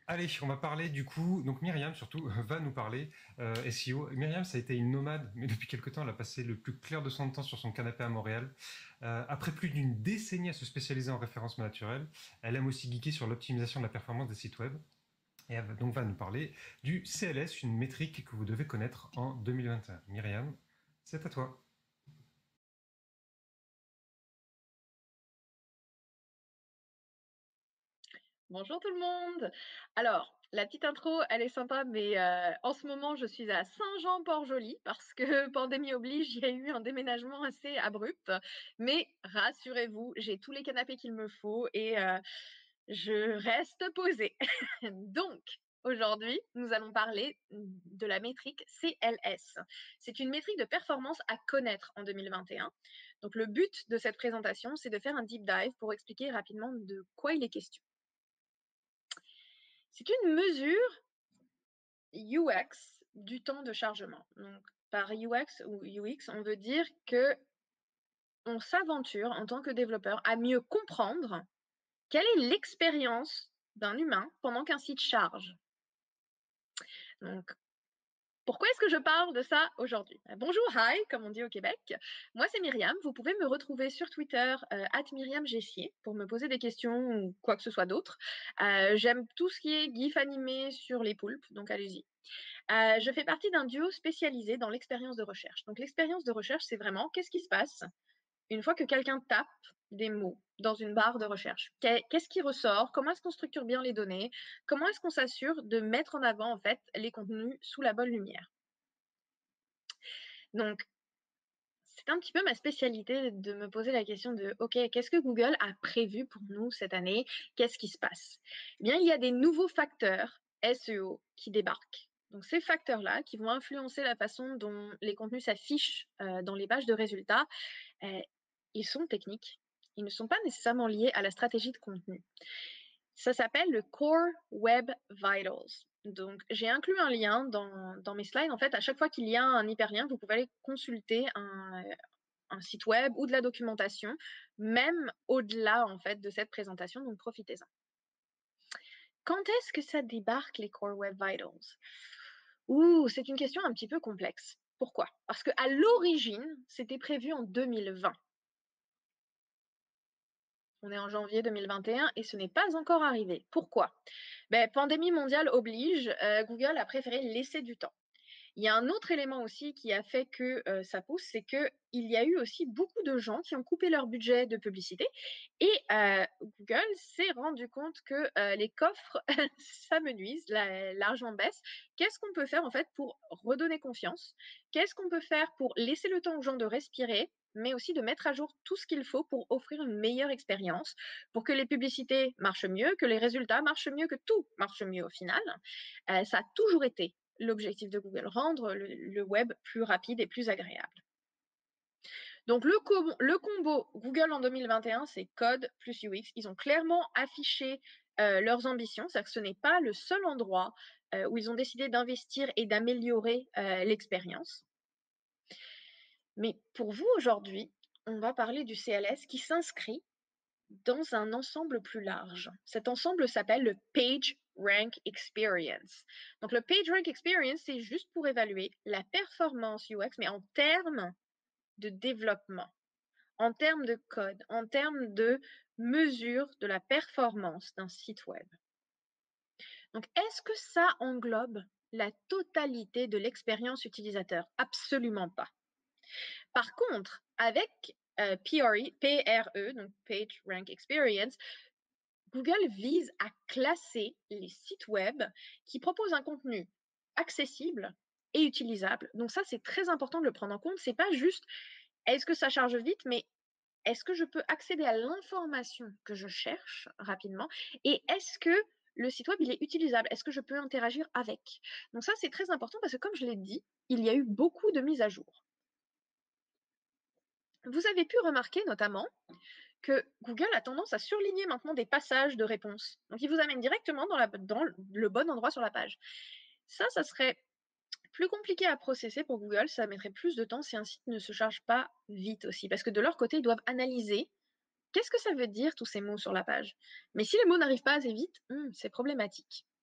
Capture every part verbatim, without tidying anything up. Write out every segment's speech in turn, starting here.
Allez, on va parler du coup, donc Myriam surtout va nous parler euh, S E O. Myriam, ça a été une nomade, mais depuis quelque temps, elle a passé le plus clair de son temps sur son canapé à Montréal. Euh, après plus d'une décennie à se spécialiser en référencement naturel, elle aime aussi geeker sur l'optimisation de la performance des sites web. Et elle va donc va nous parler du C L S, une métrique que vous devez connaître en deux mille vingt et un. Myriam, c'est à toi. Bonjour tout le monde. Alors, la petite intro, elle est sympa, mais euh, en ce moment, je suis à Saint-Jean-Port-Joli parce que pandémie oblige, il y a eu un déménagement assez abrupt. Mais rassurez-vous, j'ai tous les canapés qu'il me faut et euh, je reste posée. Donc, aujourd'hui, nous allons parler de la métrique C L S. C'est une métrique de performance à connaître en deux mille vingt et un. Donc, le but de cette présentation, c'est de faire un deep dive pour expliquer rapidement de quoi il est question. C'est une mesure U X du temps de chargement. Donc, par U X ou U X, on veut dire que on s'aventure en tant que développeur à mieux comprendre quelle est l'expérience d'un humain pendant qu'un site charge. Donc, pourquoi est-ce que je parle de ça aujourd'hui? Bonjour, hi, comme on dit au Québec. Moi, c'est Myriam. Vous pouvez me retrouver sur Twitter, euh, at Myriam Gessier, pour me poser des questions ou quoi que ce soit d'autre. Euh, J'aime tout ce qui est GIF animé sur les poulpes, donc allez-y. Euh, je fais partie d'un duo spécialisé dans l'expérience de recherche. Donc, l'expérience de recherche, c'est vraiment qu'est-ce qui se passe une fois que quelqu'un tape des mots dans une barre de recherche. Qu'est-ce qui ressort? Comment est-ce qu'on structure bien les données? Comment est-ce qu'on s'assure de mettre en avant, en fait, les contenus sous la bonne lumière? Donc, c'est un petit peu ma spécialité de me poser la question de, OK, qu'est-ce que Google a prévu pour nous cette année? Qu'est-ce qui se passe? Eh bien, il y a des nouveaux facteurs S E O qui débarquent. Donc, ces facteurs-là, qui vont influencer la façon dont les contenus s'affichent euh, dans les pages de résultats, euh, ils sont techniques. Ils ne sont pas nécessairement liés à la stratégie de contenu. Ça s'appelle le Core Web Vitals. Donc, j'ai inclus un lien dans, dans mes slides. En fait, à chaque fois qu'il y a un hyperlien, vous pouvez aller consulter un, un site web ou de la documentation, même au-delà, en fait, de cette présentation. Donc, profitez-en. Quand est-ce que ça débarque, les Core Web Vitals? Ouh, c'est une question un petit peu complexe. Pourquoi? Parce qu'à l'origine, c'était prévu en deux mille vingt. On est en janvier deux mille vingt et un et ce n'est pas encore arrivé. Pourquoi? Ben, pandémie mondiale oblige, euh, Google a préféré laisser du temps. Il y a un autre élément aussi qui a fait que euh, ça pousse, c'est qu'il y a eu aussi beaucoup de gens qui ont coupé leur budget de publicité et euh, Google s'est rendu compte que euh, les coffres s'amenuisent, l'argent baisse. Qu'est-ce qu'on peut faire en fait pour redonner confiance? Qu'est-ce qu'on peut faire pour laisser le temps aux gens de respirer, mais aussi de mettre à jour tout ce qu'il faut pour offrir une meilleure expérience, pour que les publicités marchent mieux, que les résultats marchent mieux, que tout marche mieux au final. Euh, ça a toujours été l'objectif de Google, rendre le, le web plus rapide et plus agréable. Donc le, com le combo Google en deux mille vingt et un, c'est code plus U X. Ils ont clairement affiché euh, leurs ambitions, c'est-à-dire que ce n'est pas le seul endroit euh, où ils ont décidé d'investir et d'améliorer euh, l'expérience. Mais pour vous aujourd'hui, on va parler du C L S qui s'inscrit dans un ensemble plus large. Cet ensemble s'appelle le Page Rank Experience. Donc le Page Rank Experience, c'est juste pour évaluer la performance U X, mais en termes de développement, en termes de code, en termes de mesure de la performance d'un site web. Donc est-ce que ça englobe la totalité de l'expérience utilisateur? Absolument pas. Par contre, avec euh, P R E, P R E, donc Page Rank Experience, Google vise à classer les sites web qui proposent un contenu accessible et utilisable. Donc ça, c'est très important de le prendre en compte. C'est pas juste est-ce que ça charge vite, mais est-ce que je peux accéder à l'information que je cherche rapidement et est-ce que le site web il est utilisable? Est-ce que je peux interagir avec? Donc ça, c'est très important parce que comme je l'ai dit, il y a eu beaucoup de mises à jour. Vous avez pu remarquer notamment que Google a tendance à surligner maintenant des passages de réponses. Donc, il vous amène directement dans, la, dans le bon endroit sur la page. Ça, ça serait plus compliqué à processer pour Google. Ça mettrait plus de temps si un site ne se charge pas vite aussi. Parce que de leur côté, ils doivent analyser qu'est-ce que ça veut dire tous ces mots sur la page. Mais si les mots n'arrivent pas assez vite, hmm, c'est problématique.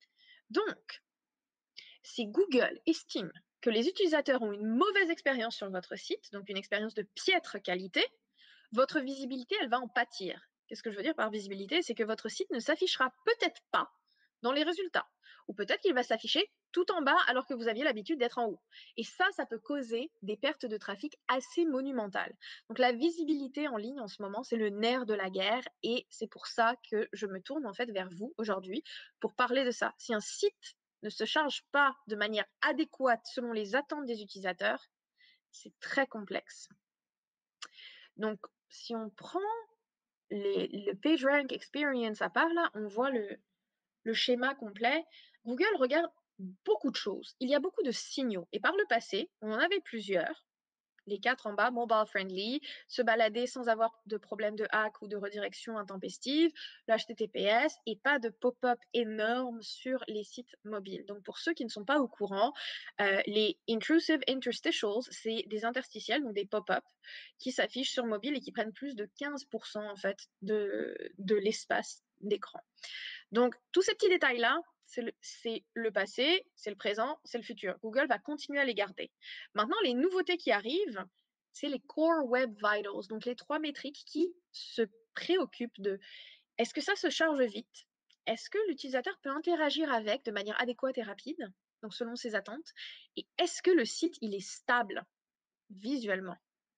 Donc, si Google estime que les utilisateurs ont une mauvaise expérience sur votre site, donc une expérience de piètre qualité, votre visibilité, elle va en pâtir. Qu'est-ce que je veux dire par visibilité? C'est que votre site ne s'affichera peut-être pas dans les résultats. Ou peut-être qu'il va s'afficher tout en bas alors que vous aviez l'habitude d'être en haut. Et ça, ça peut causer des pertes de trafic assez monumentales. Donc la visibilité en ligne en ce moment, c'est le nerf de la guerre et c'est pour ça que je me tourne en fait vers vous aujourd'hui pour parler de ça. Si un site ne se charge pas de manière adéquate selon les attentes des utilisateurs, c'est très complexe. Donc, si on prend les, le PageRank Experience à part là, on voit le, le schéma complet. Google regarde beaucoup de choses. Il y a beaucoup de signaux. Et par le passé, on en avait plusieurs. Les quatre en bas, mobile friendly, se balader sans avoir de problème de hack ou de redirection intempestive, le H T T P S et pas de pop-up énorme sur les sites mobiles. Donc pour ceux qui ne sont pas au courant, euh, les intrusive interstitials, c'est des interstitiels, donc des pop-up qui s'affichent sur mobile et qui prennent plus de quinze pour cent en fait de, de l'espace d'écran. Donc tous ces petits détails-là, c'est le, le passé, c'est le présent, c'est le futur. Google va continuer à les garder. Maintenant, les nouveautés qui arrivent, c'est les Core Web Vitals, donc les trois métriques qui se préoccupent de est-ce que ça se charge vite? Est-ce que l'utilisateur peut interagir avec de manière adéquate et rapide, donc selon ses attentes? Et est-ce que le site, il est stable visuellement?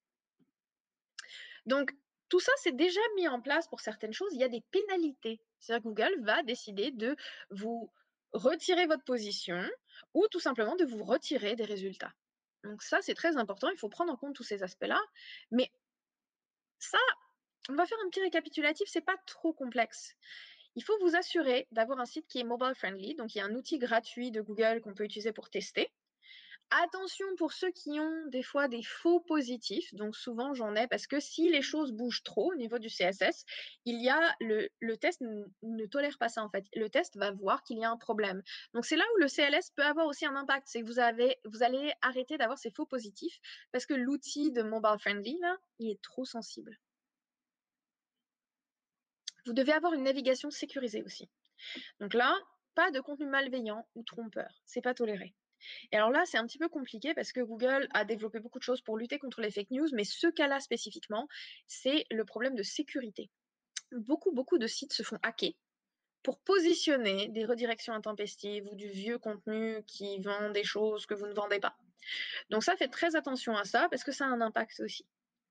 Donc, tout ça, c'est déjà mis en place pour certaines choses. Il y a des pénalités. C'est-à-dire que Google va décider de vous retirer votre position ou tout simplement de vous retirer des résultats. Donc ça, c'est très important. Il faut prendre en compte tous ces aspects-là. Mais ça, on va faire un petit récapitulatif. C'est pas trop complexe. Il faut vous assurer d'avoir un site qui est mobile friendly. Donc, il y a un outil gratuit de Google qu'on peut utiliser pour tester. Attention pour ceux qui ont des fois des faux positifs, donc souvent j'en ai parce que si les choses bougent trop au niveau du C S S, il y a le, le test ne tolère pas ça en fait. Le test va voir qu'il y a un problème. Donc c'est là où le C L S peut avoir aussi un impact, c'est que vous avez, vous allez arrêter d'avoir ces faux positifs parce que l'outil de mobile friendly là, il est trop sensible. Vous devez avoir une navigation sécurisée aussi. Donc là, pas de contenu malveillant ou trompeur, c'est pas toléré. Et alors là, c'est un petit peu compliqué parce que Google a développé beaucoup de choses pour lutter contre les fake news, mais ce cas-là spécifiquement, c'est le problème de sécurité. Beaucoup, beaucoup de sites se font hacker pour positionner des redirections intempestives ou du vieux contenu qui vend des choses que vous ne vendez pas. Donc ça, faites très attention à ça parce que ça a un impact aussi.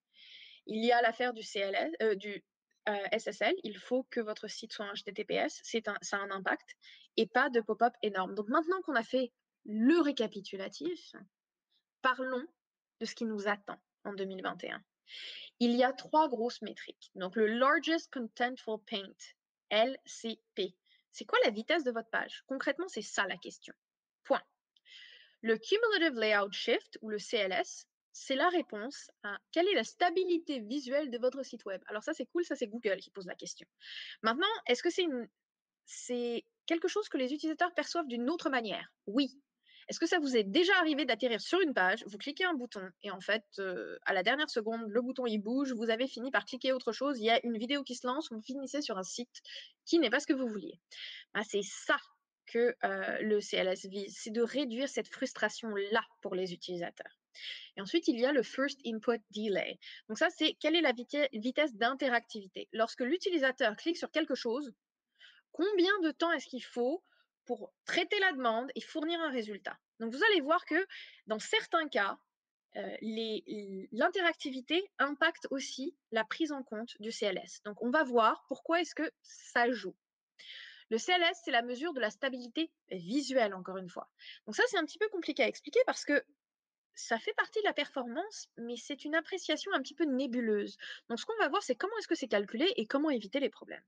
Il y a l'affaire du C L S, euh, du euh, S S L, il faut que votre site soit un H T T P S, c'est un, ça a un impact, et pas de pop-up énorme. Donc maintenant qu'on a fait le récapitulatif, parlons de ce qui nous attend en deux mille vingt et un. Il y a trois grosses métriques. Donc le Largest Contentful Paint, L C P. C'est quoi la vitesse de votre page? Concrètement, c'est ça la question. Point. Le Cumulative Layout Shift, ou le C L S, c'est la réponse à quelle est la stabilité visuelle de votre site web. Alors ça, c'est cool, ça c'est Google qui pose la question. Maintenant, est-ce que c'est une... c'est quelque chose que les utilisateurs perçoivent d'une autre manière? Oui. Est-ce que ça vous est déjà arrivé d'atterrir sur une page, vous cliquez un bouton et en fait, euh, à la dernière seconde, le bouton il bouge, vous avez fini par cliquer autre chose, il y a une vidéo qui se lance, vous finissez sur un site qui n'est pas ce que vous vouliez. Ben, c'est ça que euh, le C L S vise, c'est de réduire cette frustration-là pour les utilisateurs. Et ensuite, il y a le First Input Delay. Donc ça, c'est quelle est la vitesse d'interactivité. Lorsque l'utilisateur clique sur quelque chose, combien de temps est-ce qu'il faut pour traiter la demande et fournir un résultat? Donc vous allez voir que dans certains cas, euh, l'interactivité impacte aussi la prise en compte du C L S. Donc on va voir pourquoi est-ce que ça joue. Le C L S, c'est la mesure de la stabilité visuelle, encore une fois. Donc ça, c'est un petit peu compliqué à expliquer parce que ça fait partie de la performance, mais c'est une appréciation un petit peu nébuleuse. Donc ce qu'on va voir, c'est comment est-ce que c'est calculé et comment éviter les problèmes.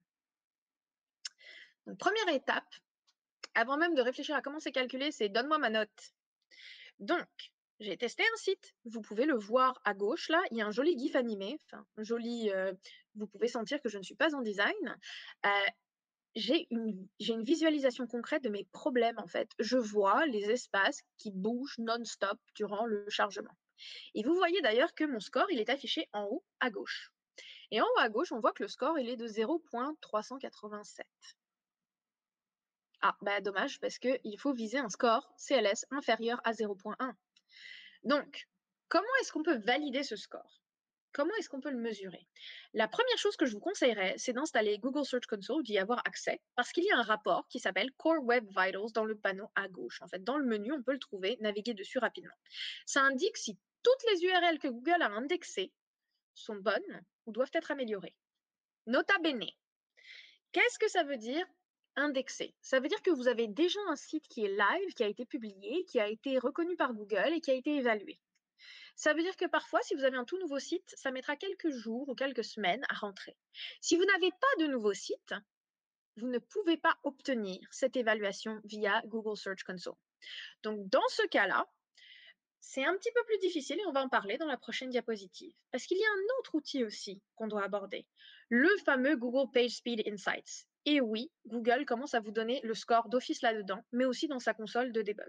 Donc première étape, avant même de réfléchir à comment c'est calculé, c'est donne-moi ma note. Donc, j'ai testé un site, vous pouvez le voir à gauche, là, il y a un joli gif animé, enfin, joli, euh, vous pouvez sentir que je ne suis pas en design. Euh, j'ai une, j'ai une visualisation concrète de mes problèmes, en fait. Je vois les espaces qui bougent non-stop durant le chargement. Et vous voyez d'ailleurs que mon score, il est affiché en haut à gauche. Et en haut à gauche, on voit que le score, il est de zéro virgule trois cent quatre-vingt-sept. Ah, bah dommage, parce qu'il faut viser un score C L S inférieur à zéro virgule un. Donc, comment est-ce qu'on peut valider ce score? Comment est-ce qu'on peut le mesurer? La première chose que je vous conseillerais, c'est d'installer Google Search Console, d'y avoir accès, parce qu'il y a un rapport qui s'appelle Core Web Vitals dans le panneau à gauche. En fait, dans le menu, on peut le trouver, naviguer dessus rapidement. Ça indique si toutes les U R L que Google a indexées sont bonnes ou doivent être améliorées. Nota bene. Qu'est-ce que ça veut dire indexé? Ça veut dire que vous avez déjà un site qui est live, qui a été publié, qui a été reconnu par Google et qui a été évalué. Ça veut dire que parfois, si vous avez un tout nouveau site, ça mettra quelques jours ou quelques semaines à rentrer. Si vous n'avez pas de nouveau site, vous ne pouvez pas obtenir cette évaluation via Google Search Console. Donc, dans ce cas-là, c'est un petit peu plus difficile et on va en parler dans la prochaine diapositive. Parce qu'il y a un autre outil aussi qu'on doit aborder, le fameux Google PageSpeed Insights. Et oui, Google commence à vous donner le score d'office là-dedans, mais aussi dans sa console de debug.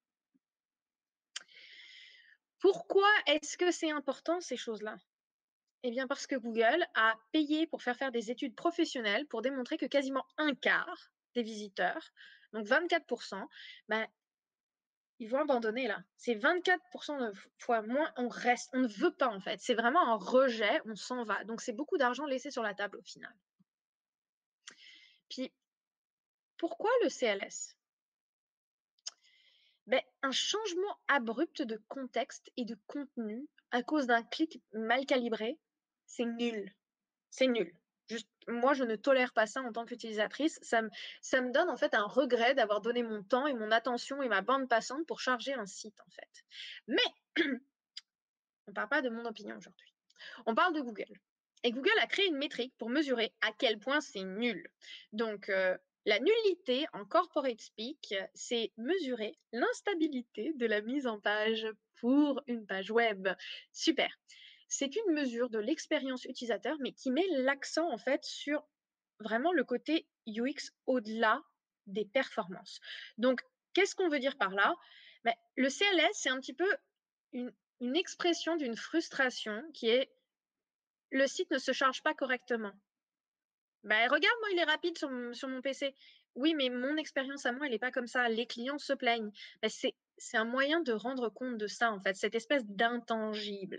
Pourquoi est-ce que c'est important ces choses-là? Eh bien parce que Google a payé pour faire faire des études professionnelles pour démontrer que quasiment un quart des visiteurs, donc vingt-quatre pour cent, ben, ils vont abandonner là. C'est vingt-quatre pour cent de fois moins, on reste, on ne veut pas en fait. C'est vraiment un rejet, on s'en va. Donc c'est beaucoup d'argent laissé sur la table au final. Puis, pourquoi le C L S? Ben, un changement abrupt de contexte et de contenu à cause d'un clic mal calibré, c'est nul. C'est nul. Juste, moi, je ne tolère pas ça en tant qu'utilisatrice. Ça me, ça me donne en fait un regret d'avoir donné mon temps et mon attention et ma bande passante pour charger un site en fait. Mais on ne parle pas de mon opinion aujourd'hui. On parle de Google. Et Google a créé une métrique pour mesurer à quel point c'est nul. Donc, euh, la nullité en corporate speak, c'est mesurer l'instabilité de la mise en page pour une page web. Super. C'est une mesure de l'expérience utilisateur, mais qui met l'accent en fait sur vraiment le côté U X au-delà des performances. Donc, qu'est-ce qu'on veut dire par là? Ben, le C L S, c'est un petit peu une, une expression d'une frustration qui est le site ne se charge pas correctement. Ben, regarde, moi, il est rapide sur mon, sur mon P C. Oui, mais mon expérience à moi, elle n'est pas comme ça. Les clients se plaignent. Ben, c'est, c'est un moyen de rendre compte de ça, en fait, cette espèce d'intangible.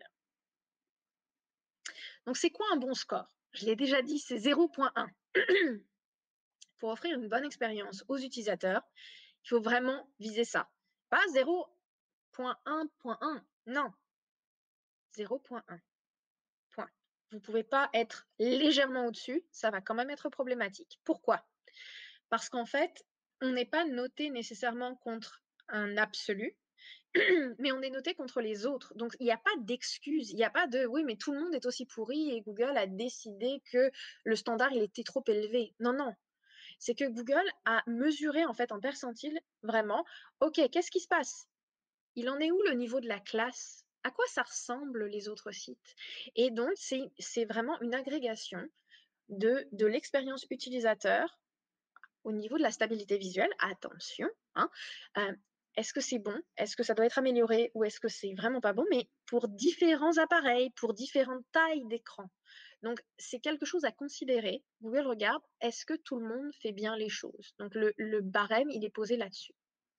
Donc, c'est quoi un bon score? Je l'ai déjà dit, c'est zéro virgule un. Pour offrir une bonne expérience aux utilisateurs, il faut vraiment viser ça. Pas zéro virgule un point un, non, zéro virgule un. Point. Vous ne pouvez pas être légèrement au-dessus, ça va quand même être problématique. Pourquoi? Parce qu'en fait, on n'est pas noté nécessairement contre un absolu, mais on est noté contre les autres. Donc, il n'y a pas d'excuse. Il n'y a pas de oui, mais tout le monde est aussi pourri et Google a décidé que le standard il était trop élevé. Non, non. C'est que Google a mesuré en fait en percentile vraiment, ok, qu'est-ce qui se passe? Il en est où le niveau de la classe? À quoi ça ressemble les autres sites? Et donc, c'est vraiment une agrégation de, de l'expérience utilisateur au niveau de la stabilité visuelle. Attention, hein, euh, est-ce que c'est bon? Est-ce que ça doit être amélioré? Ou est-ce que c'est vraiment pas bon? Mais pour différents appareils, pour différentes tailles d'écran. Donc, c'est quelque chose à considérer. Google regarde, est-ce que tout le monde fait bien les choses? Donc, le, le barème, il est posé là-dessus.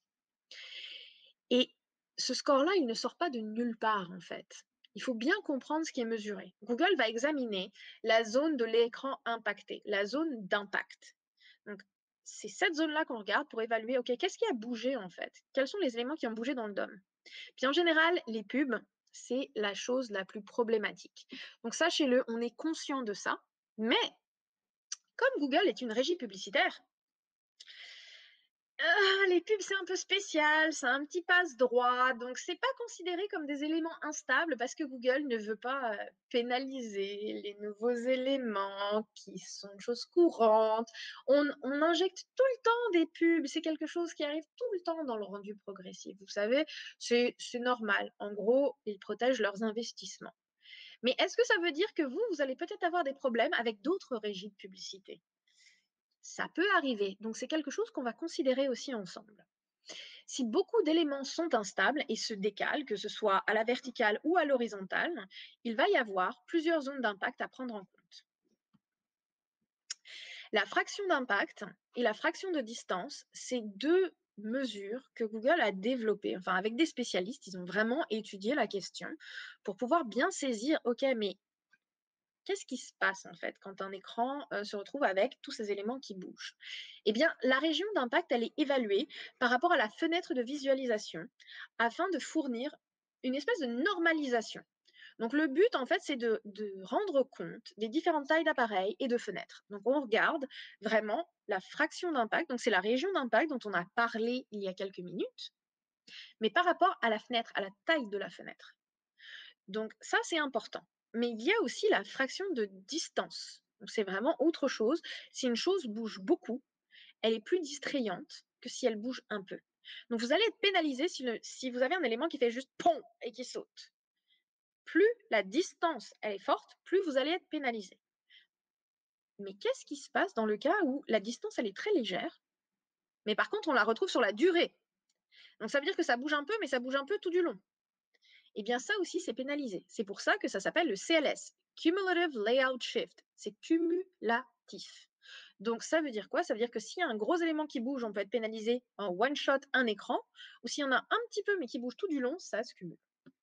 Et ce score-là, il ne sort pas de nulle part, en fait. Il faut bien comprendre ce qui est mesuré. Google va examiner la zone de l'écran impacté, la zone d'impact. Donc, c'est cette zone-là qu'on regarde pour évaluer, OK, qu'est-ce qui a bougé, en fait? Quels sont les éléments qui ont bougé dans le D O M? Puis en général, les pubs, c'est la chose la plus problématique. Donc, sachez-le, on est conscient de ça, mais comme Google est une régie publicitaire, Ah, les pubs, c'est un peu spécial, c'est un petit passe-droit, donc c'est pas considéré comme des éléments instables parce que Google ne veut pas euh, pénaliser les nouveaux éléments qui sont une chose courante. On, on injecte tout le temps des pubs, c'est quelque chose qui arrive tout le temps dans le rendu progressif. Vous savez, c'est normal. En gros, ils protègent leurs investissements. Mais est-ce que ça veut dire que vous, vous allez peut-être avoir des problèmes avec d'autres régies de publicité? Ça peut arriver, donc c'est quelque chose qu'on va considérer aussi ensemble. Si beaucoup d'éléments sont instables et se décalent, que ce soit à la verticale ou à l'horizontale, il va y avoir plusieurs zones d'impact à prendre en compte. La fraction d'impact et la fraction de distance, c'est deux mesures que Google a développées. Enfin, avec des spécialistes, ils ont vraiment étudié la question pour pouvoir bien saisir, OK, mais qu'est-ce qui se passe en fait quand un écran euh, se retrouve avec tous ces éléments qui bougent? Eh bien, la région d'impact, elle est évaluée par rapport à la fenêtre de visualisation afin de fournir une espèce de normalisation. Donc le but, en fait, c'est de, de rendre compte des différentes tailles d'appareils et de fenêtres. Donc on regarde vraiment la fraction d'impact, donc c'est la région d'impact dont on a parlé il y a quelques minutes, mais par rapport à la fenêtre, à la taille de la fenêtre. Donc ça, c'est important. Mais il y a aussi la fraction de distance. Donc c'est vraiment autre chose. Si une chose bouge beaucoup, elle est plus distrayante que si elle bouge un peu. Donc vous allez être pénalisé si, le- si vous avez un élément qui fait juste pom et qui saute. Plus la distance elle est forte, plus vous allez être pénalisé. Mais qu'est-ce qui se passe dans le cas où la distance elle est très légère, mais par contre on la retrouve sur la durée? Donc ça veut dire que ça bouge un peu, mais ça bouge un peu tout du long. Eh bien, ça aussi, c'est pénalisé. C'est pour ça que ça s'appelle le C L S, Cumulative Layout Shift. C'est cumulatif. Donc, ça veut dire quoi? Ça veut dire que s'il y a un gros élément qui bouge, on peut être pénalisé en one shot, un écran, ou s'il y en a un petit peu mais qui bouge tout du long, ça se cumule.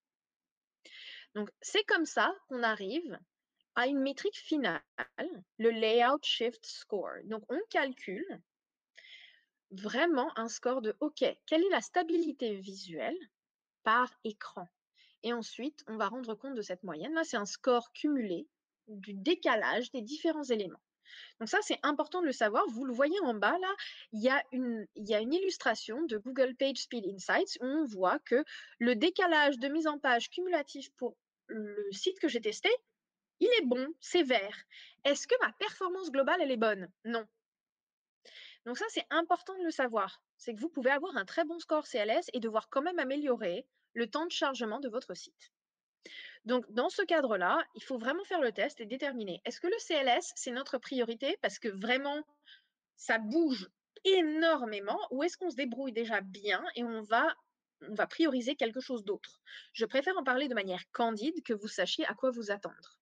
Donc, c'est comme ça qu'on arrive à une métrique finale, le Layout Shift Score. Donc, on calcule vraiment un score de OK, quelle est la stabilité visuelle par écran? Et ensuite, on va rendre compte de cette moyenne. Là, c'est un score cumulé du décalage des différents éléments. Donc ça, c'est important de le savoir. Vous le voyez en bas, là, il y a une, il y a une illustration de Google PageSpeed Insights où on voit que le décalage de mise en page cumulatif pour le site que j'ai testé, il est bon, c'est vert. Est-ce que ma performance globale, elle est bonne? Non. Donc ça, c'est important de le savoir. C'est que vous pouvez avoir un très bon score C L S et devoir quand même améliorer le temps de chargement de votre site. Donc, dans ce cadre-là, il faut vraiment faire le test et déterminer, est-ce que le C L S, c'est notre priorité parce que vraiment, ça bouge énormément, ou est-ce qu'on se débrouille déjà bien et on va, on va prioriser quelque chose d'autre? Je préfère en parler de manière candide, que vous sachiez à quoi vous attendre.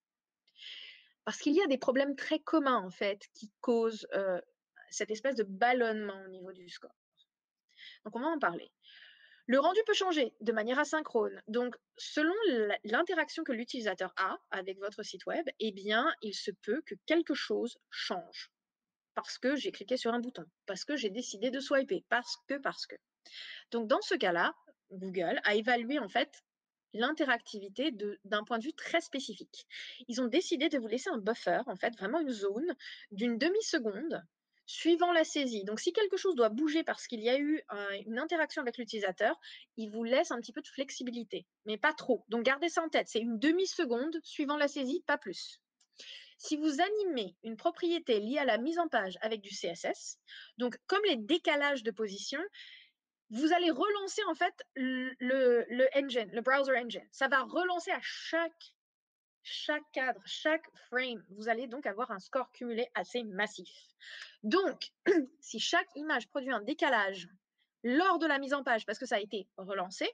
Parce qu'il y a des problèmes très communs, en fait, qui causent euh, cette espèce de ballonnement au niveau du score. Donc, on va en parler. Le rendu peut changer de manière asynchrone. Donc, selon l'interaction que l'utilisateur a avec votre site web, eh bien, il se peut que quelque chose change. Parce que j'ai cliqué sur un bouton, parce que j'ai décidé de swiper, parce que, parce que. Donc, dans ce cas-là, Google a évalué en fait l'interactivité d'un point de vue très spécifique. Ils ont décidé de vous laisser un buffer, en fait, vraiment une zone d'une demi-seconde suivant la saisie. Donc, si quelque chose doit bouger parce qu'il y a eu un, une interaction avec l'utilisateur, il vous laisse un petit peu de flexibilité, mais pas trop. Donc, gardez ça en tête, c'est une demi-seconde suivant la saisie, pas plus. Si vous animez une propriété liée à la mise en page avec du C S S, donc comme les décalages de position, vous allez relancer en fait le, le, le engine, le browser engine. Ça va relancer à chaque, chaque cadre, chaque frame. Vous allez donc avoir un score cumulé assez massif. Donc, si chaque image produit un décalage lors de la mise en page parce que ça a été relancé,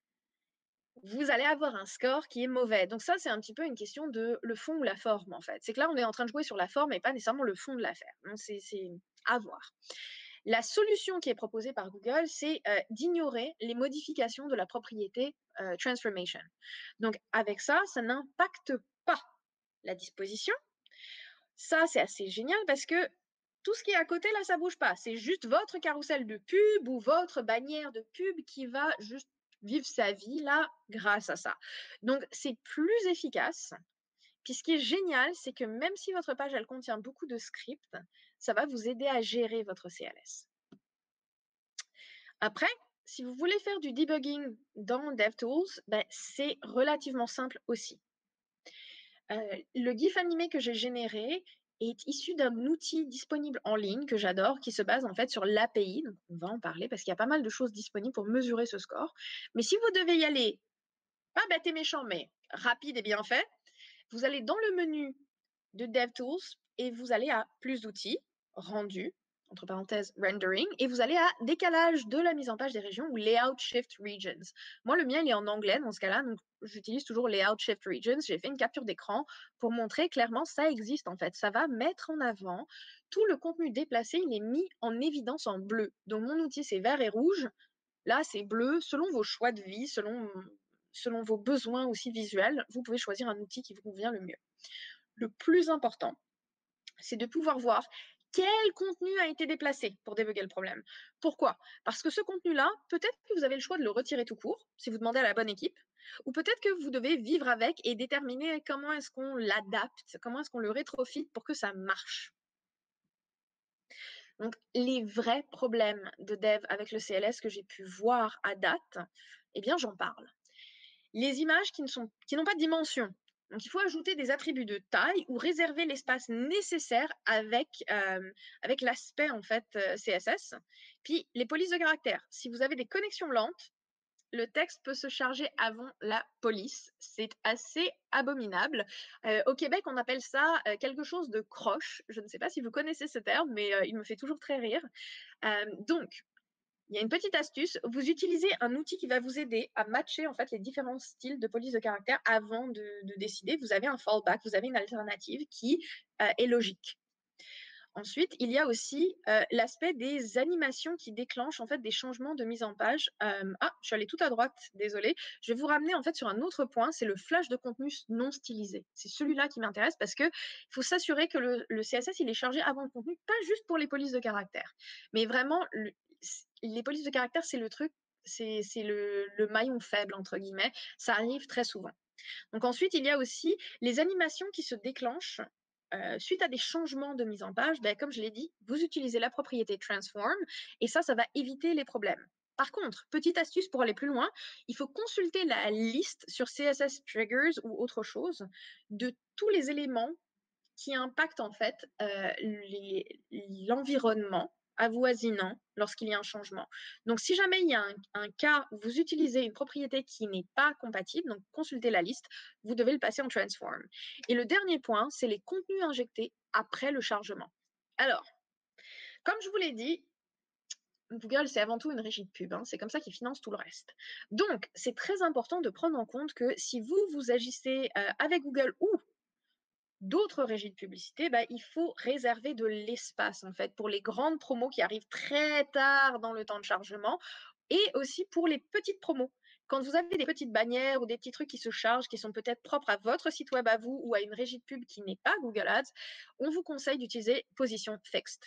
vous allez avoir un score qui est mauvais. Donc ça, c'est un petit peu une question de le fond ou la forme, en fait. C'est que là, on est en train de jouer sur la forme et pas nécessairement le fond de l'affaire. Donc c'est à voir. La solution qui est proposée par Google, c'est euh, d'ignorer les modifications de la propriété euh, transformation. Donc avec ça, ça n'impacte pas la disposition. Ça, c'est assez génial parce que tout ce qui est à côté, là, ça bouge pas. C'est juste votre carrousel de pub ou votre bannière de pub qui va juste vivre sa vie là grâce à ça. Donc, c'est plus efficace. Puis ce qui est génial, c'est que même si votre page, elle contient beaucoup de scripts, ça va vous aider à gérer votre C L S. Après, si vous voulez faire du debugging dans DevTools, ben, c'est relativement simple aussi. Euh, le GIF animé que j'ai généré est issu d'un outil disponible en ligne que j'adore, qui se base en fait sur l'A P I. Donc on va en parler parce qu'il y a pas mal de choses disponibles pour mesurer ce score. Mais si vous devez y aller, pas bête et méchant, mais rapide et bien fait, vous allez dans le menu de DevTools et vous allez à plus d'outils, rendu, entre parenthèses rendering, et vous allez à décalage de la mise en page des régions ou layout shift regions. Moi, le mien, il est en anglais dans ce cas-là, donc j'utilise toujours layout shift regions. J'ai fait une capture d'écran pour montrer clairement ça existe en fait. Ça va mettre en avant tout le contenu déplacé, il est mis en évidence en bleu. Donc mon outil, c'est vert et rouge. Là, c'est bleu. Selon vos choix de vie, selon, selon vos besoins aussi visuels, vous pouvez choisir un outil qui vous convient le mieux. Le plus important, c'est de pouvoir voir quel contenu a été déplacé pour débugger le problème. Pourquoi? Parce que ce contenu-là, peut-être que vous avez le choix de le retirer tout court, si vous demandez à la bonne équipe, ou peut-être que vous devez vivre avec et déterminer comment est-ce qu'on l'adapte, comment est-ce qu'on le rétrofite pour que ça marche. Donc, les vrais problèmes de dev avec le C L S que j'ai pu voir à date, eh bien, j'en parle. Les images qui ne sont, qui n'ont pas de dimension. Donc, il faut ajouter des attributs de taille ou réserver l'espace nécessaire avec, euh, avec l'aspect en fait euh, C S S. Puis, les polices de caractère. Si vous avez des connexions lentes, le texte peut se charger avant la police. C'est assez abominable. Euh, au Québec, on appelle ça euh, quelque chose de croche. Je ne sais pas si vous connaissez ce terme, mais euh, il me fait toujours très rire. Euh, donc, il y a une petite astuce. Vous utilisez un outil qui va vous aider à matcher en fait les différents styles de police de caractère avant de, de décider. Vous avez un fallback, vous avez une alternative qui euh, est logique. Ensuite, il y a aussi euh, l'aspect des animations qui déclenchent en fait des changements de mise en page. Euh, ah, je suis allée tout à droite, désolée. Je vais vous ramener en fait sur un autre point, c'est le flash de contenu non stylisé. C'est celui-là qui m'intéresse parce que il faut s'assurer que le, le C S S il est chargé avant le contenu, pas juste pour les polices de caractère, mais vraiment le, les polices de caractère, c'est le truc, c'est le, le maillon faible entre guillemets. Ça arrive très souvent. Donc ensuite, il y a aussi les animations qui se déclenchent euh, suite à des changements de mise en page. Ben, comme je l'ai dit, vous utilisez la propriété transform et ça, ça va éviter les problèmes. Par contre, petite astuce pour aller plus loin, il faut consulter la liste sur C S S Triggers ou autre chose de tous les éléments qui impactent en fait euh, l'environnement avoisinant lorsqu'il y a un changement. Donc, si jamais il y a un, un cas où vous utilisez une propriété qui n'est pas compatible, donc consultez la liste, vous devez le passer en transform. Et le dernier point, c'est les contenus injectés après le chargement. Alors, comme je vous l'ai dit, Google, c'est avant tout une régie de pub, hein, c'est comme ça qu'ils financent tout le reste. Donc, c'est très important de prendre en compte que si vous, vous agissez euh, avec Google ou d'autres régies de publicité, bah, il faut réserver de l'espace en fait pour les grandes promos qui arrivent très tard dans le temps de chargement et aussi pour les petites promos. Quand vous avez des petites bannières ou des petits trucs qui se chargent, qui sont peut-être propres à votre site web à vous ou à une régie de pub qui n'est pas Google Ads, on vous conseille d'utiliser position fixed.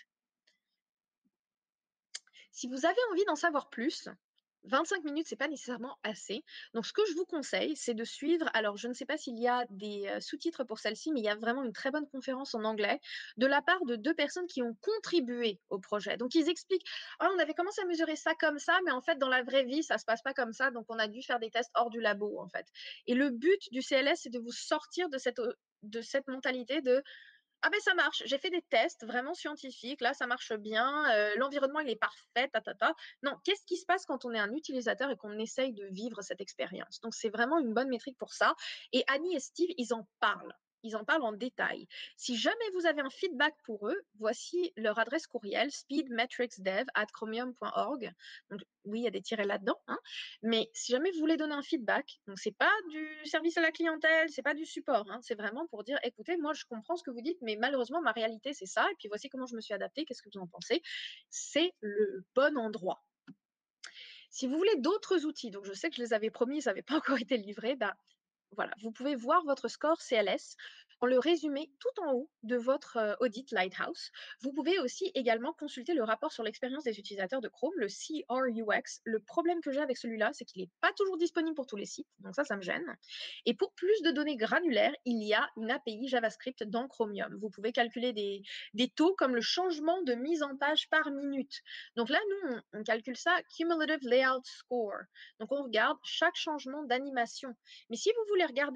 Si vous avez envie d'en savoir plus, vingt-cinq minutes, c'est pas nécessairement assez. Donc, ce que je vous conseille, c'est de suivre. Alors, je ne sais pas s'il y a des euh, sous-titres pour celle-ci, mais il y a vraiment une très bonne conférence en anglais de la part de deux personnes qui ont contribué au projet. Donc, ils expliquent ah, on avait commencé à mesurer ça comme ça, mais en fait, dans la vraie vie, ça se passe pas comme ça. Donc, on a dû faire des tests hors du labo, en fait. Et le but du C L S, c'est de vous sortir de cette, de cette mentalité de ah ben ça marche, j'ai fait des tests vraiment scientifiques, là ça marche bien, euh, l'environnement il est parfait, ta, ta, ta. Non, qu'est-ce qui se passe quand on est un utilisateur et qu'on essaye de vivre cette expérience? Donc c'est vraiment une bonne métrique pour ça. Et Annie et Steve, ils en parlent. Ils en parlent en détail. Si jamais vous avez un feedback pour eux, voici leur adresse courriel speedmetricsdev at chromium point org. Donc oui, il y a des tirets là-dedans, hein. Mais si jamais vous voulez donner un feedback, donc c'est pas du service à la clientèle, c'est pas du support, hein, c'est vraiment pour dire, écoutez, moi je comprends ce que vous dites, mais malheureusement ma réalité c'est ça, et puis voici comment je me suis adaptée, qu'est-ce que vous en pensez? C'est le bon endroit. Si vous voulez d'autres outils, donc je sais que je les avais promis, ça n'avait pas encore été livré, bah, voilà, vous pouvez voir votre score C L S dans le résumé tout en haut de votre euh, audit Lighthouse. Vous pouvez aussi également consulter le rapport sur l'expérience des utilisateurs de Chrome, le C R U X. Le problème que j'ai avec celui-là, c'est qu'il n'est pas toujours disponible pour tous les sites, donc ça, ça me gêne. Et pour plus de données granulaires, il y a une A P I JavaScript dans Chromium. Vous pouvez calculer des, des taux comme le changement de mise en page par minute. Donc là, nous, on, on calcule ça Cumulative Layout Score. Donc on regarde chaque changement d'animation. Mais si vous voulez regarder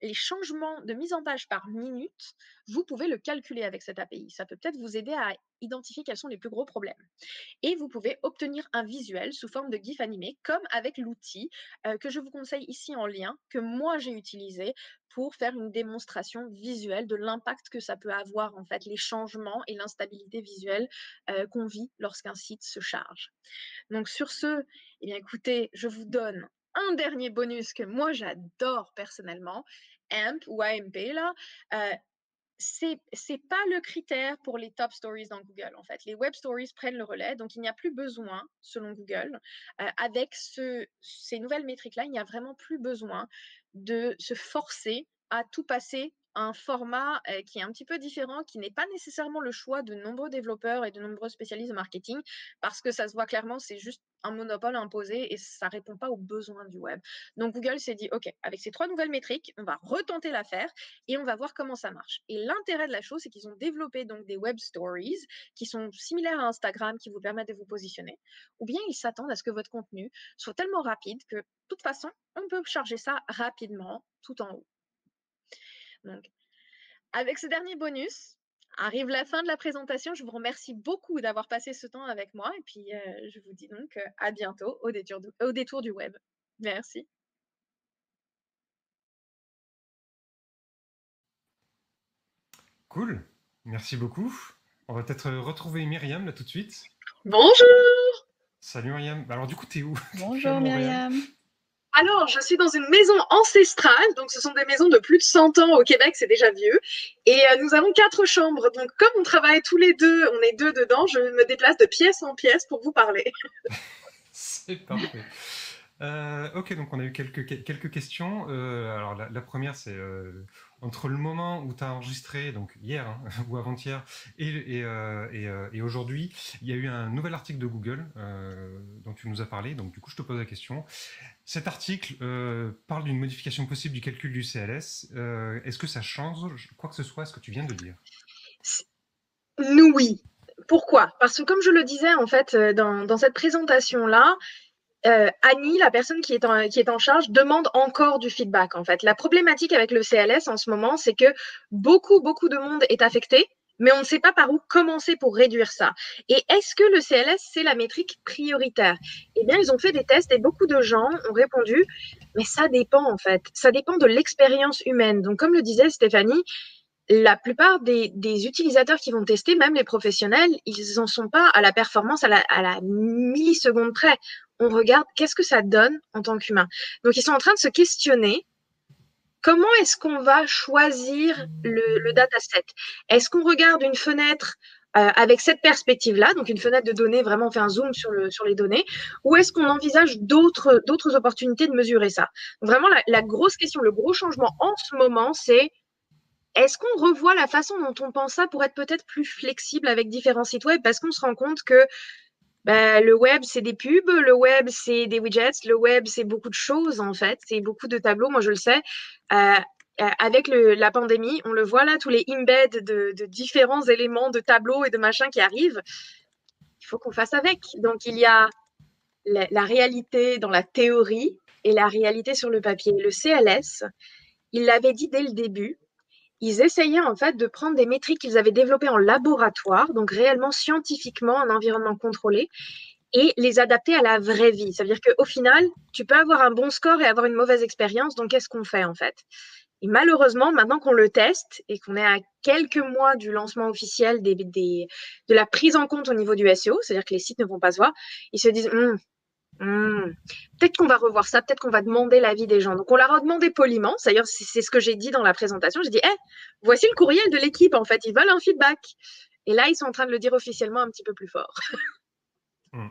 les changements de mise en page par minute, vous pouvez le calculer avec cette A P I. Ça peut peut-être vous aider à identifier quels sont les plus gros problèmes. Et vous pouvez obtenir un visuel sous forme de GIF animé, comme avec l'outil euh, que je vous conseille ici en lien, que moi j'ai utilisé pour faire une démonstration visuelle de l'impact que ça peut avoir, en fait, les changements et l'instabilité visuelle euh, qu'on vit lorsqu'un site se charge. Donc sur ce, eh bien, écoutez, je vous donne un dernier bonus que moi j'adore personnellement, A M P ou A M P là. euh, c'est c'est pas le critère pour les top stories dans Google, en fait. Les web stories prennent le relais, donc il n'y a plus besoin, selon Google, euh, avec ce, ces nouvelles métriques-là, il n'y a vraiment plus besoin de se forcer à tout passer à un format euh, qui est un petit peu différent, qui n'est pas nécessairement le choix de nombreux développeurs et de nombreux spécialistes de marketing, parce que ça se voit clairement, c'est juste un monopole imposé et ça répond pas aux besoins du web. Donc Google s'est dit, OK, avec ces trois nouvelles métriques, on va retenter l'affaire et on va voir comment ça marche. Et l'intérêt de la chose, c'est qu'ils ont développé donc des web stories qui sont similaires à Instagram, qui vous permettent de vous positionner, ou bien ils s'attendent à ce que votre contenu soit tellement rapide que, de toute façon, on peut charger ça rapidement tout en haut. Donc, avec ce dernier bonus, arrive la fin de la présentation. Je vous remercie beaucoup d'avoir passé ce temps avec moi et puis euh, je vous dis donc euh, à bientôt au détour, du, au détour du web. Merci. Cool, merci beaucoup. On va peut-être retrouver Myriam là tout de suite. Bonjour. Salut Myriam. Alors du coup, t'es où? Bonjour Myriam. Alors, je suis dans une maison ancestrale, donc ce sont des maisons de plus de cent ans au Québec, c'est déjà vieux. Et euh, nous avons quatre chambres, donc comme on travaille tous les deux, on est deux dedans, je me déplace de pièce en pièce pour vous parler. C'est parfait. Euh, ok, donc on a eu quelques, quelques questions. Euh, alors la, la première, c'est euh, entre le moment où tu as enregistré, donc hier hein, ou avant-hier, et, et, euh, et, euh, et aujourd'hui, il y a eu un nouvel article de Google euh, dont tu nous as parlé. Donc du coup, je te pose la question. Cet article euh, parle d'une modification possible du calcul du C L S. Euh, Est-ce que ça change quoi que ce soit à ce que tu viens de dire? Nous, oui. Pourquoi? Parce que comme je le disais en fait dans, dans cette présentation-là, Euh, Annie, la personne qui est, en, qui est en charge, demande encore du feedback, en fait. La problématique avec le C L S en ce moment, c'est que beaucoup, beaucoup de monde est affecté, mais on ne sait pas par où commencer pour réduire ça. Et est-ce que le C L S, c'est la métrique prioritaire? Eh bien, ils ont fait des tests et beaucoup de gens ont répondu, mais ça dépend, en fait. Ça dépend de l'expérience humaine. Donc, comme le disait Stéphanie, la plupart des, des utilisateurs qui vont tester, même les professionnels, ils n'en sont pas à la performance à la, à la milliseconde près. On regarde qu'est-ce que ça donne en tant qu'humain. Donc, ils sont en train de se questionner comment est-ce qu'on va choisir le, le dataset. Est-ce qu'on regarde une fenêtre euh, avec cette perspective-là, donc une fenêtre de données, vraiment on fait un zoom sur, le, sur les données, ou est-ce qu'on envisage d'autres, d'autres opportunités de mesurer ça? Vraiment, la, la grosse question, le gros changement en ce moment, c'est est-ce qu'on revoit la façon dont on pense ça pour être peut-être plus flexible avec différents sites web parce qu'on se rend compte que bah, le web, c'est des pubs, le web, c'est des widgets, le web, c'est beaucoup de choses en fait, c'est beaucoup de tableaux, moi je le sais. Euh, avec le, la pandémie, on le voit là, tous les embeds de, de différents éléments de tableaux et de machins qui arrivent, il faut qu'on fasse avec. Donc il y a la, la réalité dans la théorie et la réalité sur le papier. Le C L S, il l'avait dit dès le début, ils essayaient en fait de prendre des métriques qu'ils avaient développées en laboratoire, donc réellement scientifiquement, en environnement contrôlé, et les adapter à la vraie vie. Ça veut dire qu'au final, tu peux avoir un bon score et avoir une mauvaise expérience, donc qu'est-ce qu'on fait en fait? Et malheureusement, maintenant qu'on le teste et qu'on est à quelques mois du lancement officiel des, des, de la prise en compte au niveau du S E O, c'est-à-dire que les sites ne vont pas se voir, ils se disent hm, Mmh. Peut-être qu'on va revoir ça, peut-être qu'on va demander l'avis des gens. Donc, on leur a demandé poliment. D'ailleurs, c'est ce que j'ai dit dans la présentation. J'ai dit, hey, voici le courriel de l'équipe. En fait, ils veulent un feedback. Et là, ils sont en train de le dire officiellement un petit peu plus fort. Mmh.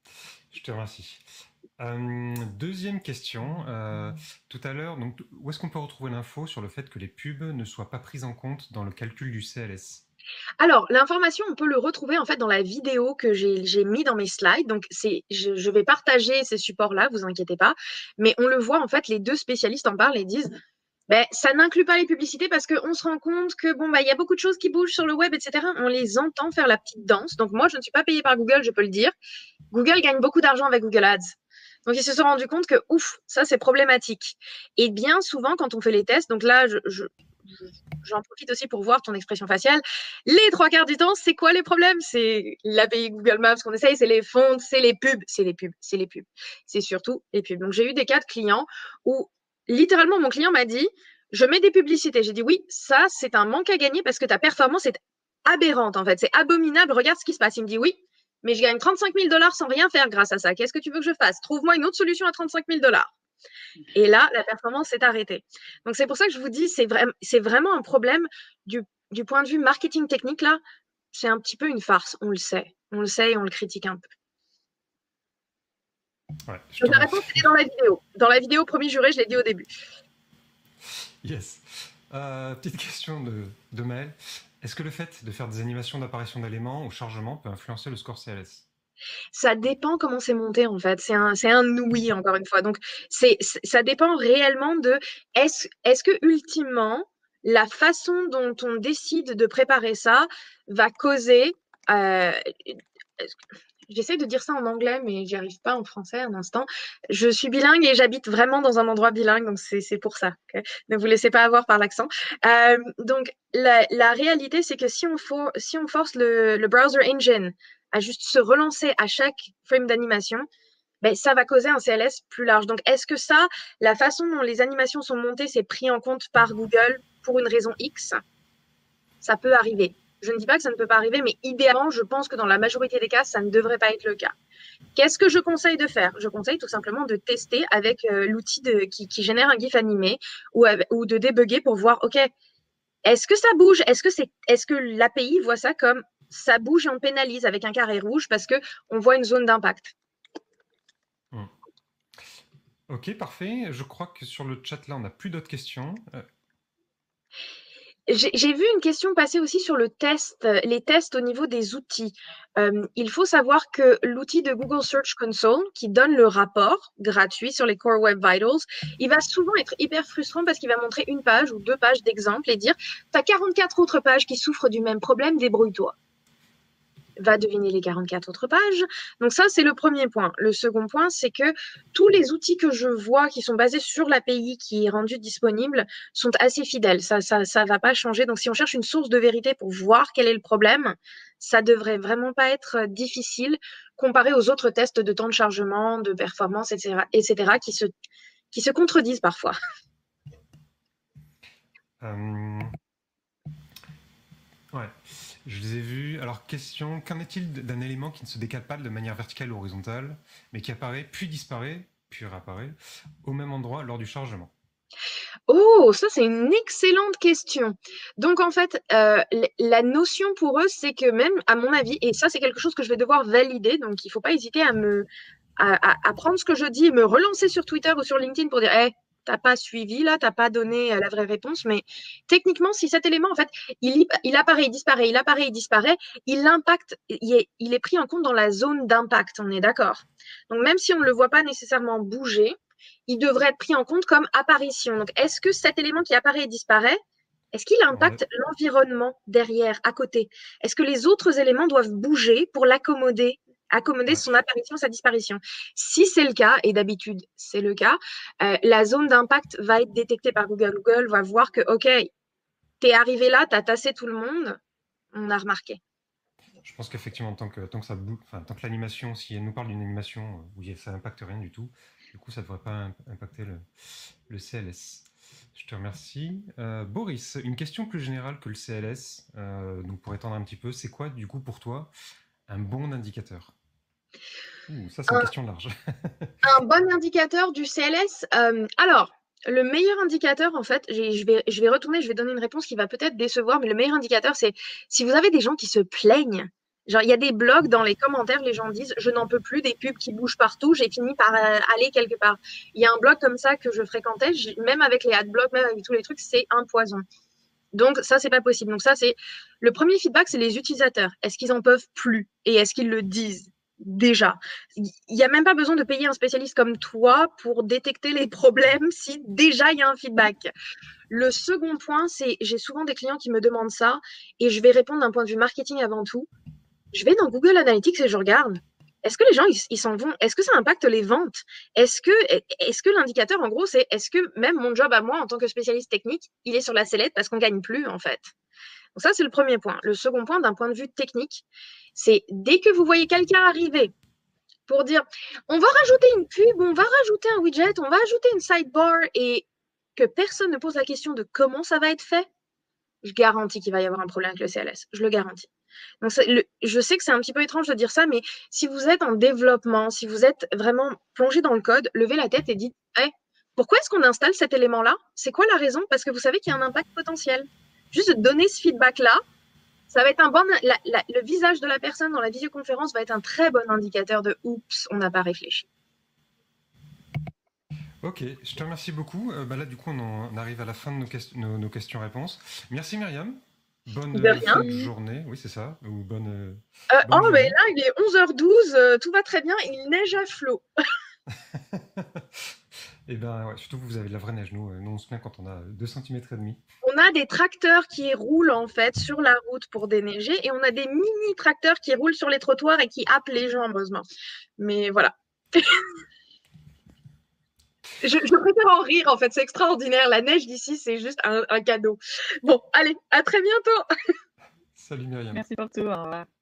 Je te remercie. Euh, deuxième question. Euh, tout à l'heure, donc, où est-ce qu'on peut retrouver l'info sur le fait que les pubs ne soient pas prises en compte dans le calcul du C L S? Alors, l'information, on peut le retrouver en fait dans la vidéo que j'ai mis dans mes slides. Donc, c'est, je, je vais partager ces supports-là, vous inquiétez pas. Mais on le voit, en fait, les deux spécialistes en parlent et disent, ben, ça n'inclut pas les publicités parce qu'on se rend compte que bon, bah, il y a beaucoup de choses qui bougent sur le web, et cetera. On les entend faire la petite danse. Donc, moi, je ne suis pas payée par Google, je peux le dire. Google gagne beaucoup d'argent avec Google Ads. Donc, ils se sont rendus compte que, ouf, ça, c'est problématique. Et bien souvent, quand on fait les tests, donc là, je, je, j'en profite aussi pour voir ton expression faciale. Les trois quarts du temps, c'est quoi les problèmes? C'est l'A P I Google Maps qu'on essaye, c'est les fonts, c'est les pubs, c'est les pubs, c'est les pubs. C'est surtout les pubs. Donc, j'ai eu des cas de clients où, littéralement, mon client m'a dit, je mets des publicités. J'ai dit, oui, ça, c'est un manque à gagner parce que ta performance est aberrante, en fait. C'est abominable. Regarde ce qui se passe. Il me dit, oui, mais je gagne trente-cinq mille dollars sans rien faire grâce à ça. Qu'est-ce que tu veux que je fasse? Trouve-moi une autre solution à trente-cinq mille dollars. Et là, la performance s'est arrêtée. Donc, c'est pour ça que je vous dis, c'est vra c'est vraiment un problème du, du point de vue marketing technique. Là, c'est un petit peu une farce. On le sait. On le sait et on le critique un peu. Ouais, Donc, la réponse est dans la vidéo. Dans la vidéo, promis juré, je l'ai dit au début. Yes. Euh, petite question de, de Maël. Est-ce que le fait de faire des animations d'apparition d'éléments au chargement peut influencer le score C L S? Ça dépend comment c'est monté, en fait. C'est un, c'est un oui, encore une fois. Donc, c'est, ça dépend réellement de est-ce, est-ce que, ultimement, la façon dont on décide de préparer ça va causer. Euh, J'essaie de dire ça en anglais, mais j'y arrive pas en français un instant. Je suis bilingue et j'habite vraiment dans un endroit bilingue, donc c'est pour ça. Okay, ne vous laissez pas avoir par l'accent. Euh, donc, la, la réalité, c'est que si on, for, si on force le, le browser engine à juste se relancer à chaque frame d'animation, ben, ça va causer un C L S plus large. Donc, est-ce que ça, la façon dont les animations sont montées, c'est pris en compte par Google pour une raison X? Ça peut arriver. Je ne dis pas que ça ne peut pas arriver, mais idéalement, je pense que dans la majorité des cas, ça ne devrait pas être le cas. Qu'est-ce que je conseille de faire? Je conseille tout simplement de tester avec euh, l'outil qui, qui génère un GIF animé ou, ou de débugger pour voir, OK, est-ce que ça bouge? Est-ce que, c'est, est-ce que l'A P I voit ça comme ça bouge et on pénalise avec un carré rouge parce qu'on voit une zone d'impact? Mmh. Ok, parfait. Je crois que sur le chat, là, on n'a plus d'autres questions. Euh... J'ai vu une question passer aussi sur le test, les tests au niveau des outils. Euh, il faut savoir que l'outil de Google Search Console, qui donne le rapport gratuit sur les Core Web Vitals, il va souvent être hyper frustrant parce qu'il va montrer une page ou deux pages d'exemple et dire « tu as quarante-quatre autres pages qui souffrent du même problème, débrouille-toi ». Va deviner les quarante-quatre autres pages. Donc ça, c'est le premier point. Le second point, c'est que tous les outils que je vois qui sont basés sur l'A P I qui est rendue disponible sont assez fidèles. Ça ça, ça va pas changer. Donc si on cherche une source de vérité pour voir quel est le problème, ça devrait vraiment pas être difficile comparé aux autres tests de temps de chargement, de performance, et cetera, et cetera qui se, qui se contredisent parfois. Euh... Ouais, je les ai vus. Alors, question, qu'en est-il d'un élément qui ne se décale pas de manière verticale ou horizontale, mais qui apparaît, puis disparaît, puis réapparaît, au même endroit lors du chargement? Oh, ça c'est une excellente question. Donc en fait, euh, la notion pour eux, c'est que même à mon avis, et ça c'est quelque chose que je vais devoir valider, donc il ne faut pas hésiter à me à, à, à, prendre ce que je dis et me relancer sur Twitter ou sur LinkedIn pour dire hey, t'as pas suivi là, t'as pas donné la vraie réponse. Mais techniquement, si cet élément, en fait, il, il apparaît, il disparaît, il apparaît, il disparaît, il impacte, il est, il est pris en compte dans la zone d'impact, on est d'accord. Donc même si on ne le voit pas nécessairement bouger, il devrait être pris en compte comme apparition. Donc est-ce que cet élément qui apparaît et disparaît, est-ce qu'il impacte ouais. l'environnement derrière, à côté? Est-ce que les autres éléments doivent bouger pour l'accommoder, accommoder ouais. son apparition, sa disparition? Si c'est le cas, et d'habitude c'est le cas, euh, la zone d'impact va être détectée par Google. Google va voir que, OK, t'es arrivé là, t'as tassé tout le monde, on a remarqué. Je pense qu'effectivement, tant que, tant que, ça bouge, enfin, tant que l'animation, si elle nous parle d'une animation où ça n'impacte rien du tout, du coup, ça ne devrait pas impacter le, le C L S. Je te remercie. Euh, Boris, une question plus générale que le C L S, euh, donc pour étendre un petit peu, c'est quoi, du coup, pour toi, un bon indicateur? Ouh, ça, c'est une un, question large. Un bon indicateur du C L S euh, Alors, le meilleur indicateur, en fait, je vais, je vais retourner, je vais donner une réponse qui va peut-être décevoir, mais le meilleur indicateur, c'est si vous avez des gens qui se plaignent. Genre, il y a des blogs dans les commentaires, les gens disent « Je n'en peux plus des pubs qui bougent partout, j'ai fini par euh, aller quelque part. » Il y a un blog comme ça que je fréquentais, même avec les adblocks, même avec tous les trucs, c'est un poison. Donc, ça, c'est pas possible. Donc, ça, c'est le premier feedback, c'est les utilisateurs. Est-ce qu'ils en peuvent plus? Et est-ce qu'ils le disent? Déjà, il n'y a même pas besoin de payer un spécialiste comme toi pour détecter les problèmes si déjà il y a un feedback. Le second point, c'est j'ai souvent des clients qui me demandent ça et je vais répondre d'un point de vue marketing avant tout. Je vais dans Google Analytics et je regarde. est-ce que les gens, ils, ils s'en vont? Est-ce que ça impacte les ventes? Est-ce que, est-ce que l'indicateur, en gros, c'est est-ce que même mon job à moi, en tant que spécialiste technique, il est sur la sellette parce qu'on gagne plus, en fait? Donc ça, c'est le premier point. Le second point, d'un point de vue technique, c'est dès que vous voyez quelqu'un arriver pour dire on va rajouter une pub, on va rajouter un widget, on va ajouter une sidebar et que personne ne pose la question de comment ça va être fait, je garantis qu'il va y avoir un problème avec le C L S. Je le garantis. Donc, le, je sais que c'est un petit peu étrange de dire ça, mais si vous êtes en développement, si vous êtes vraiment plongé dans le code, levez la tête et dites hey, pourquoi est-ce qu'on installe cet élément-là? C'est quoi la raison? Parce que vous savez qu'il y a un impact potentiel. Juste de donner ce feedback-là, ça va être un bon. La, la, le visage de la personne dans la visioconférence va être un très bon indicateur de oups, on n'a pas réfléchi. Ok, je te remercie beaucoup. Euh, bah là, du coup, on, en, on arrive à la fin de nos, que nos, nos questions-réponses. Merci Myriam. Bonne euh, journée. Oui, c'est ça. Ou bonne. Euh, bonne oh, mais là, il est onze heures douze. Euh, tout va très bien. Il neige à flot. Eh bien, ouais, surtout vous avez de la vraie neige. Nous, nous on se plaint quand on a deux centimètres et demi. On a des tracteurs qui roulent en fait sur la route pour déneiger et on a des mini tracteurs qui roulent sur les trottoirs et qui happent les gens, heureusement. Mais voilà. Je, je préfère en rire, en fait. C'est extraordinaire. La neige d'ici, c'est juste un, un cadeau. Bon, allez, à très bientôt. Salut Myriam. Merci pour tout. Au revoir.